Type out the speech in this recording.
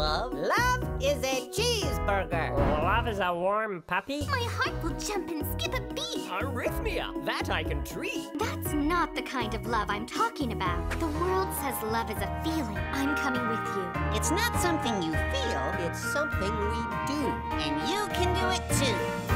love? Love is a cheeseburger. Love is a warm puppy? My heart will jump and skip a beat. Arrhythmia, that I can treat. That's not the kind of love I'm talking about. The world says love is a feeling. I'm coming with you. It's not something you feel, it's something we do. And you can do it too.